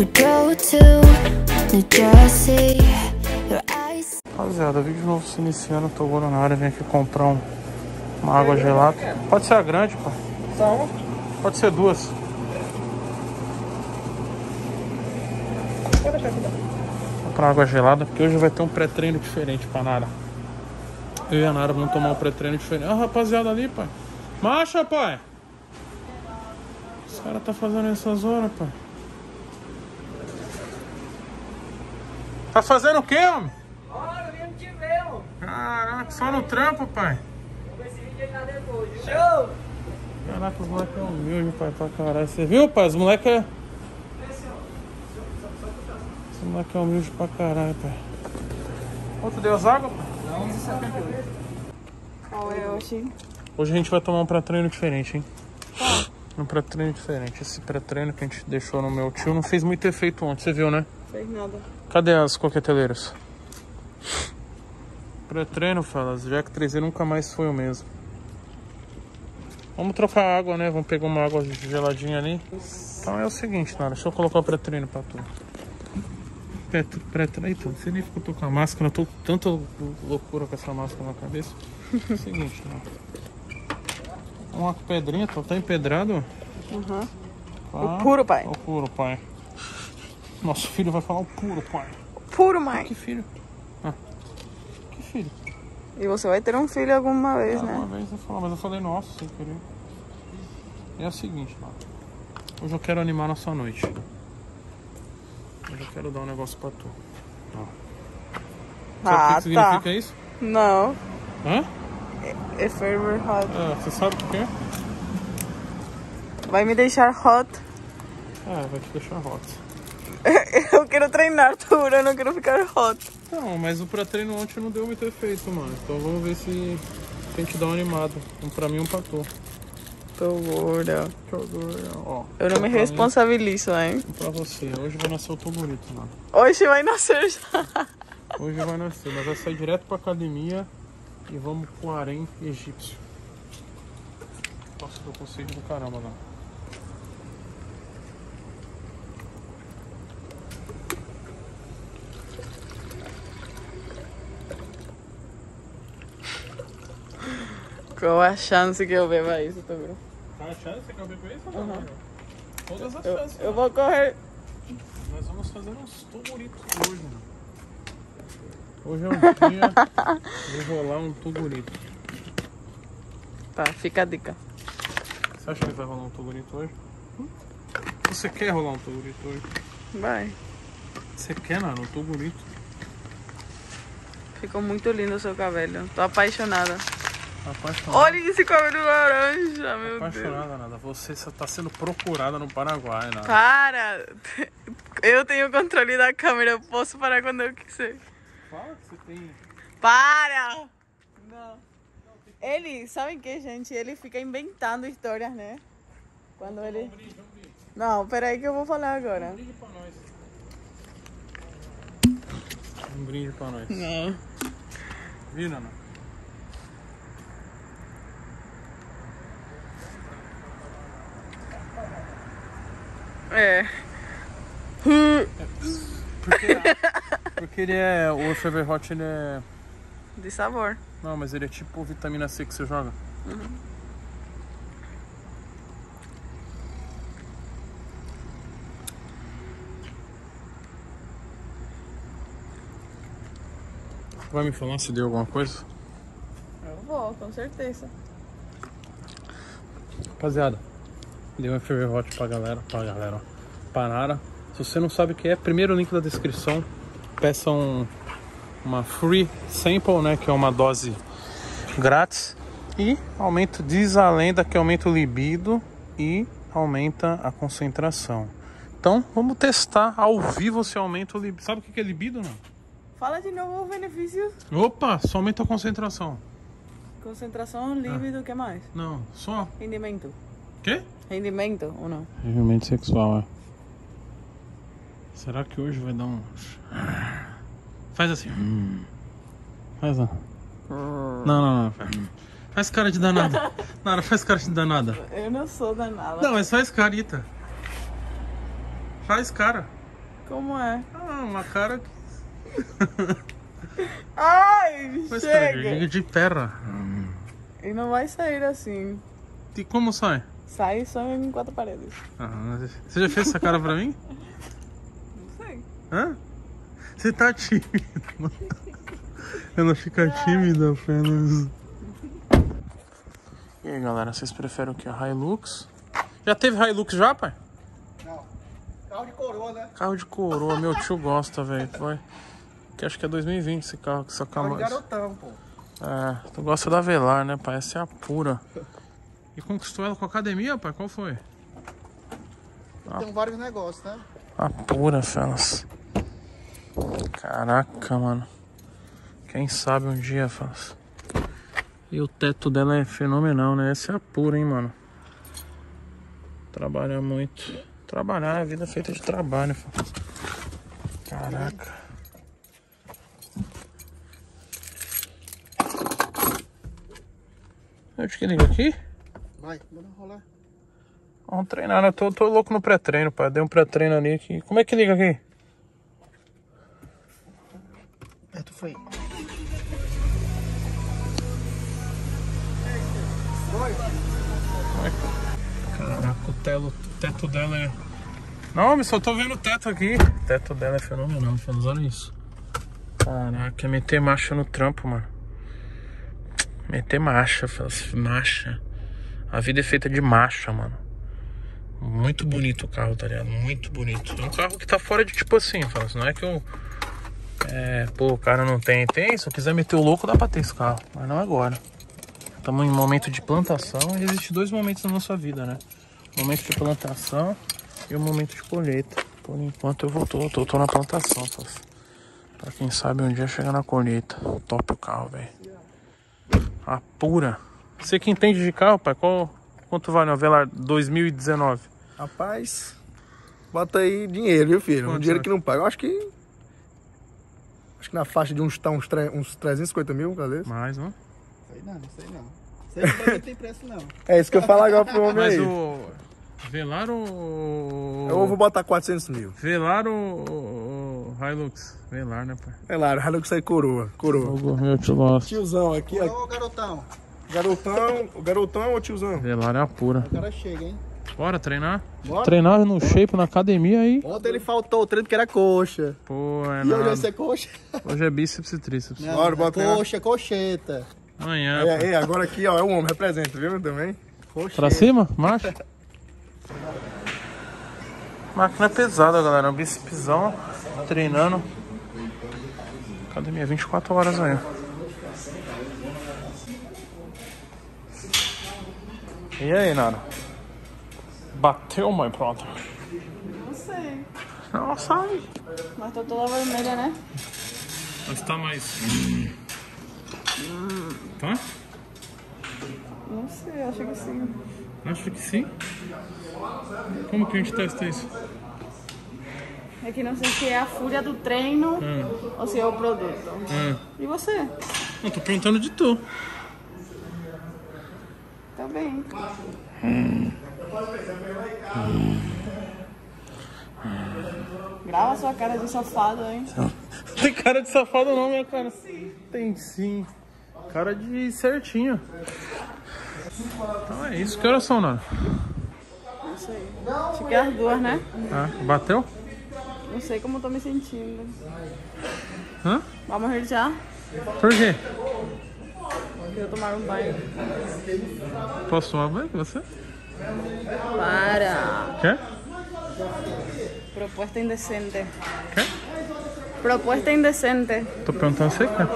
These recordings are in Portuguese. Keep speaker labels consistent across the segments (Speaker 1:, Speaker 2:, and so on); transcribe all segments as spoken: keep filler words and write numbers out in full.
Speaker 1: We drove to New Jersey. Your eyes.
Speaker 2: Rapaziada, vídeo novo se iniciando. Tô agora na área, vim aqui comprar um, uma água gelada. Pode ser a grande, pô.
Speaker 3: Só uma?
Speaker 2: Pode ser duas.
Speaker 3: Pode deixar aqui.
Speaker 2: Vou comprar água gelada, porque hoje vai ter um pré-treino diferente pra Nara. Eu e a Nara vamos tomar um pré-treino diferente. Ah, rapaziada ali, pai. Marcha, pai. Os caras tá fazendo essas horas, pai. Tá fazendo o quê, homem?
Speaker 3: Olha, eu vim te ver, mano.
Speaker 2: Caraca, só no trampo, pai.
Speaker 3: Vou ver esse vídeo aí lá depois. Show!
Speaker 2: Caraca, os moleques é humilde, pai, pra caralho. Você viu, pai? Os moleques é... Esse moleque é humilde pra caralho, pai. Quanto deu as águas, pai?
Speaker 3: onze e setenta e oito. Qual é hoje?
Speaker 2: Hoje a gente vai tomar um pré-treino diferente, hein? Um pré-treino diferente. Esse pré-treino que a gente deixou no meu tio não fez muito efeito ontem, você viu, né?
Speaker 3: Fez nada.
Speaker 2: Cadê as coqueteleiras? Pré-treino, falas. Jack três E nunca mais foi o mesmo. Vamos trocar água, né? Vamos pegar uma água geladinha ali. Então é o seguinte, Nara. Deixa eu colocar o pré-treino pra tu. Pré-treino. Eita, não sei nem porque eu tô com a máscara. Eu tô com tanta loucura com essa máscara na cabeça. É o seguinte, Nara. Uma pedrinha, tá empedrado?
Speaker 3: Uhum.
Speaker 2: Ah,
Speaker 3: o puro, pai.
Speaker 2: O puro, pai. Nosso filho vai falar o puro, pai.
Speaker 3: Puro, mãe.
Speaker 2: Que filho? Ah, que filho?
Speaker 3: E você vai ter um filho alguma vez,
Speaker 2: ah,
Speaker 3: né?
Speaker 2: Uma vez eu falei, mas eu falei, nossa, sem querer. E é o seguinte, mano. Hoje eu quero animar nossa noite. Hoje eu quero dar um negócio pra tu. Ó. Sabe
Speaker 3: Ah,
Speaker 2: o que significa
Speaker 3: tá.
Speaker 2: isso?
Speaker 3: Não.
Speaker 2: Hã?
Speaker 3: É ferver hot.
Speaker 2: É, você sabe o que é?
Speaker 3: Vai me deixar hot.
Speaker 2: É, vai te deixar hot.
Speaker 3: Eu quero treinar, Tura, eu não quero ficar hot.
Speaker 2: Não, mas o pré-treino ontem não deu muito efeito, mano. Então vamos ver se tem que dar um animado. Um pra mim e um pra tu.
Speaker 3: Tô gorda.
Speaker 2: Tô gorda, ó.
Speaker 3: Eu não me
Speaker 2: Pra
Speaker 3: responsabilizo, hein?
Speaker 2: mim, pra você. Hoje vai nascer o Tô Bonito, mano.
Speaker 3: Hoje vai nascer já.
Speaker 2: Hoje vai nascer, mas vai sair direto pra academia e vamos pro harém egípcio. Nossa, tô com sede do caramba, não.
Speaker 3: Qual a chance que eu beba isso, Tura?
Speaker 2: Tá achando? Você quer beber isso?
Speaker 3: Uhum.
Speaker 2: Todas as
Speaker 3: Eu,
Speaker 2: chances.
Speaker 3: eu vou correr.
Speaker 2: Nós vamos fazer uns tuguritos hoje, mano. Hoje é um dia de rolar um tugurito.
Speaker 3: Tá, fica a dica.
Speaker 2: Você acha que vai rolar um tugurito hoje? Hum? Você quer rolar um tugurito hoje?
Speaker 3: Vai.
Speaker 2: Você quer, Nara, um tugurito?
Speaker 3: Ficou muito lindo o seu cabelo. Tô apaixonada.
Speaker 2: Apaixonada.
Speaker 3: Olha esse cabelo laranja, meu Deus.
Speaker 2: Apaixonada, Nada. Você está sendo procurada no Paraguai, Nada.
Speaker 3: Para! Eu tenho o controle da câmera, eu posso parar quando eu quiser.
Speaker 2: Fala que você tem.
Speaker 3: Para! Não. Ele, sabe o que, gente? Ele fica inventando histórias, né? Quando ele...
Speaker 2: Um brinde, um brinde.
Speaker 3: Não, peraí que eu vou falar agora.
Speaker 2: Um brinde pra nós. Um brinde pra nós.
Speaker 3: Não.
Speaker 2: Viu, Nana?
Speaker 3: É.
Speaker 2: Porque, porque ele é... O Ferver Hot, ele é...
Speaker 3: De sabor.
Speaker 2: Não, mas ele é tipo vitamina C que você joga.
Speaker 3: Uhum.
Speaker 2: Vai me falar se deu alguma coisa?
Speaker 3: Eu vou, com certeza.
Speaker 2: Rapaziada, deu um Ferver Hot pra galera, pra galera, ó, pra Nara. Se você não sabe o que é, primeiro link da descrição. Peça um, uma free sample, né, que é uma dose grátis. E aumenta, diz a lenda que aumenta o libido e aumenta a concentração. Então, vamos testar ao vivo se aumenta o libido. Sabe o que é libido, não?
Speaker 3: Fala de novo os benefícios.
Speaker 2: Opa, só aumenta a concentração.
Speaker 3: Concentração, líbido, o que mais?
Speaker 2: Não, só.
Speaker 3: Rendimento.
Speaker 2: Quê?
Speaker 3: Rendimento ou não?
Speaker 2: Rendimento sexual, é. Será que hoje vai dar um... Faz assim. Faz lá. Não, não, não. Faz cara de danada. Nara, faz cara de danada.
Speaker 3: Eu não sou danada.
Speaker 2: Não, mas faz carita. Faz cara.
Speaker 3: Como é?
Speaker 2: Ah, uma cara que...
Speaker 3: Ai,
Speaker 2: Mas
Speaker 3: chega!
Speaker 2: cara, de perna.
Speaker 3: E não vai sair assim.
Speaker 2: E como sai?
Speaker 3: Sai só em quatro paredes.
Speaker 2: Ah, você já fez essa cara pra mim?
Speaker 3: Não sei.
Speaker 2: Hã? Você tá tímido. Eu não ficar tímida apenas. E aí, galera, vocês preferem o que? A Hilux? Já teve Hilux já, pai?
Speaker 4: Não. Carro de coroa, né?
Speaker 2: Carro de coroa, meu tio gosta, velho. Vai. Que acho que é dois mil e vinte esse carro que só
Speaker 4: Carro de
Speaker 2: mais.
Speaker 4: garotão, pô.
Speaker 2: É, tu gosta da Velar, né, pai? Essa é a pura. E conquistou ela com a academia, pai? Qual foi?
Speaker 4: Tem vários negócios, né?
Speaker 2: A pura, fellas. Caraca, mano. Quem sabe um dia, fellas. E o teto dela é fenomenal, né? Essa é a pura, hein, mano. Trabalha muito. Trabalhar, a vida é feita de trabalho, fellas. Caraca. Onde que liga aqui?
Speaker 4: Vai, bora rolar.
Speaker 2: Vamos treinar, né? Eu tô, tô louco no pré-treino, pai. Dei um pré-treino ali aqui. Como é que liga aqui?
Speaker 4: É, tu foi.
Speaker 2: Caraca, o, telo, o teto dela é... Não, mas só tô vendo o teto aqui. O teto dela é fenomenal, fellas. Olha isso. Caraca, é meter marcha no trampo, mano. Meter marcha, fellas. Marcha. A vida é feita de marcha, mano. Muito bonito o carro, tá ligado? Muito bonito. É um carro que tá fora de tipo assim, fellas. Não é que eu... É, pô, o cara não tem, tem. Se eu quiser meter o louco, dá pra ter esse carro. Mas não agora. Estamos em um momento de plantação e existem dois momentos na nossa vida, né? O momento de plantação e o momento de colheita. Por enquanto eu vou, tô, tô, tô na plantação, fellas. Pra quem sabe um dia chegar na colheita. Top o carro, velho. A pura. Você que entende de carro, pai, qual, quanto vale uma Velar dois mil e dezenove?
Speaker 4: Rapaz, bota aí dinheiro, viu, filho?
Speaker 2: Quanto
Speaker 4: Um dinheiro
Speaker 2: é?
Speaker 4: que não paga. Eu acho que... Acho que na faixa de uns, tá, uns, tre- uns trezentos e cinquenta mil, cadê?
Speaker 2: Mais, não?
Speaker 5: Sei não, sei não. Sei que não tem preço não.
Speaker 4: É isso que eu falo agora pro homem
Speaker 2: Mas
Speaker 4: aí.
Speaker 2: o... Velar ou...
Speaker 4: Eu vou botar quatrocentos mil.
Speaker 2: Velar ou... ou Hilux? Velar, né, pai?
Speaker 4: É lá, o Hilux sai coroa. Coroa.
Speaker 2: Meu tio gosta.
Speaker 4: Tiozão aqui, ó.
Speaker 5: Ô, garotão,
Speaker 4: Garotão, o garotão ou o tiozão?
Speaker 2: Velar é a pura.
Speaker 5: o cara chega, hein?
Speaker 2: Bora treinar?
Speaker 5: Bora.
Speaker 2: Treinar no shape, na academia aí.
Speaker 5: Ontem ele faltou o treino porque era coxa.
Speaker 2: Pô, é
Speaker 5: E hoje vai
Speaker 2: nada.
Speaker 5: ser coxa?
Speaker 2: Hoje é bíceps e tríceps.
Speaker 5: Não,
Speaker 4: Bora,
Speaker 5: é
Speaker 4: bota aí.
Speaker 5: coxa, coxeta.
Speaker 2: Amanhã.
Speaker 4: É, é, agora aqui, ó, é o homem, representa, viu, também?
Speaker 5: Coxeta.
Speaker 2: Pra cima? Marcha. Máquina pesada, galera. Um bícepsão. Treinando. Academia vinte e quatro horas aí. E aí, Nara? Bateu, mãe? Pronto.
Speaker 3: Não sei.
Speaker 2: Nossa, ai.
Speaker 3: Mas tô toda vermelha, né?
Speaker 2: Mas tá mais... Tá?
Speaker 3: Não sei, acho que sim.
Speaker 2: Acho que sim. Como que a gente testa isso?
Speaker 3: É que não sei se é a fúria do treino
Speaker 2: Hum.
Speaker 3: ou se é o produto.
Speaker 2: Hum.
Speaker 3: E você?
Speaker 2: Não, tô perguntando de tu.
Speaker 3: Tá bem. Grava sua cara de safado, hein?
Speaker 2: Tem cara de safado não, minha cara. Tem sim. Cara de certinho. Então é isso. Que horas são, Nara?
Speaker 3: Não sei. Acho que é as duas, né?
Speaker 2: Ah, bateu?
Speaker 3: Não sei como eu tô me sentindo.
Speaker 2: Hã?
Speaker 3: Vamos ir já?
Speaker 2: Por quê?
Speaker 3: Eu tomar um banho.
Speaker 2: Posso tomar banho com você?
Speaker 3: Para!
Speaker 2: Quer?
Speaker 3: Propuesta indecente.
Speaker 2: Quer?
Speaker 3: Propuesta indecente.
Speaker 2: Tô perguntando se você quer.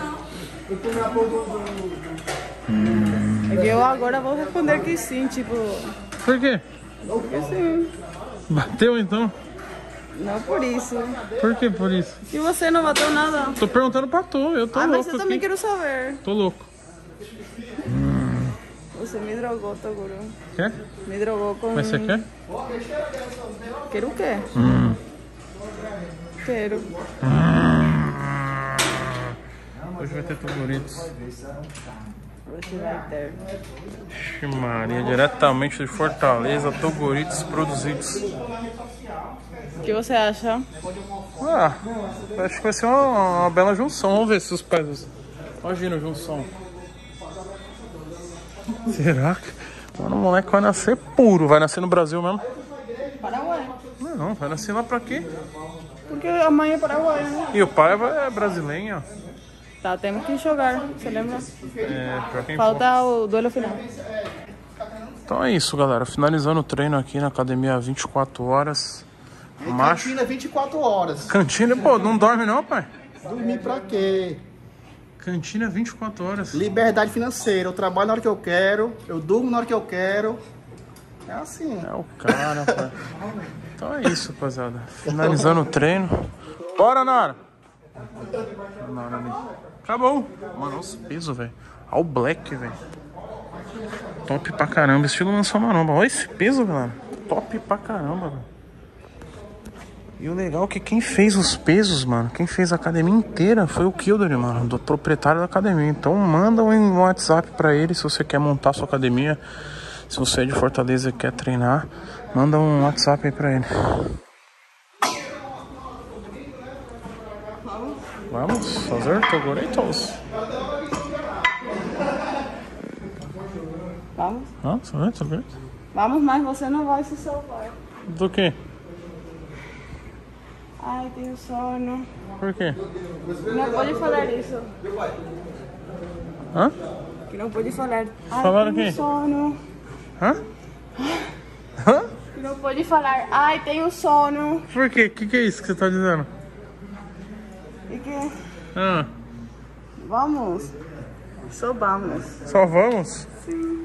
Speaker 3: É que eu agora vou responder que sim, tipo...
Speaker 2: Por quê?
Speaker 3: Que sim.
Speaker 2: Bateu então?
Speaker 3: Não por isso.
Speaker 2: Por que por isso?
Speaker 3: E você não bateu nada?
Speaker 2: Tô perguntando pra tu, eu tô
Speaker 3: Ah, mas
Speaker 2: louco
Speaker 3: eu também
Speaker 2: aqui.
Speaker 3: quero saber.
Speaker 2: Tô louco.
Speaker 3: Você me drogou, Toguro.
Speaker 2: Quer?
Speaker 3: Me drogou com...
Speaker 2: Mas você quer?
Speaker 3: Quero o quê?
Speaker 2: Hum.
Speaker 3: Quero.
Speaker 2: Hoje vai ter favoritos.
Speaker 3: Hoje vai ter.
Speaker 2: Ixi, Maria, diretamente de Fortaleza, Toguritos produzidos.
Speaker 3: O que você acha?
Speaker 2: Ah, acho que vai ser uma, uma bela junção. Vamos ver se os pés. Imagina a junção. Será que. Mano, o moleque vai nascer puro. Vai nascer no Brasil mesmo?
Speaker 3: Paraguai.
Speaker 2: Não, não, vai nascer lá pra quê?
Speaker 3: Porque a mãe é paraguaia, né?
Speaker 2: E o pai é brasileiro.
Speaker 3: Tá, temos que jogar, você lembra?
Speaker 2: É, pra quem for.
Speaker 3: Falta o duelo final.
Speaker 2: Então é isso, galera. Finalizando o treino aqui na academia vinte e quatro horas.
Speaker 5: E
Speaker 2: Macho.
Speaker 5: cantina vinte e quatro horas.
Speaker 2: Cantina, pô, não dorme não, pai?
Speaker 5: Dormir pra quê?
Speaker 2: Cantina vinte e quatro horas.
Speaker 5: Liberdade financeira. Eu trabalho na hora que eu quero, eu durmo na hora que eu quero. É assim.
Speaker 2: É o cara, pai. Então é isso, rapaziada. Finalizando o treino. Bora, Nara! Nara ali. Acabou. Mano, olha os pesos, velho. Olha o black, velho. Top pra caramba. Estilo lançou maromba. Olha esse peso, galera. Top pra caramba, velho. E o legal é que quem fez os pesos, mano, quem fez a academia inteira foi o Kildare, mano, do proprietário da academia. Então manda um WhatsApp pra ele se você quer montar sua academia. Se você é de Fortaleza e quer treinar, manda um WhatsApp aí pra ele. Vamos fazer Toguritos.
Speaker 3: Vamos?
Speaker 2: Vamos fazer Toguritos?
Speaker 3: Vamos, mas você não vai se salvar.
Speaker 2: Do quê?
Speaker 3: Ai, tenho sono.
Speaker 2: Por quê?
Speaker 3: Não pode falar isso.
Speaker 2: Hã?
Speaker 3: Que não pode falar. Ai,
Speaker 2: Falaram
Speaker 3: tenho
Speaker 2: o quê?
Speaker 3: sono.
Speaker 2: Hã? Hã?
Speaker 3: Que não pode falar. Ai, tenho sono.
Speaker 2: Por quê? O que, que é isso que você tá dizendo?
Speaker 3: E que...
Speaker 2: Ah,
Speaker 3: Vamos. Só vamos.
Speaker 2: só vamos?
Speaker 3: Sim.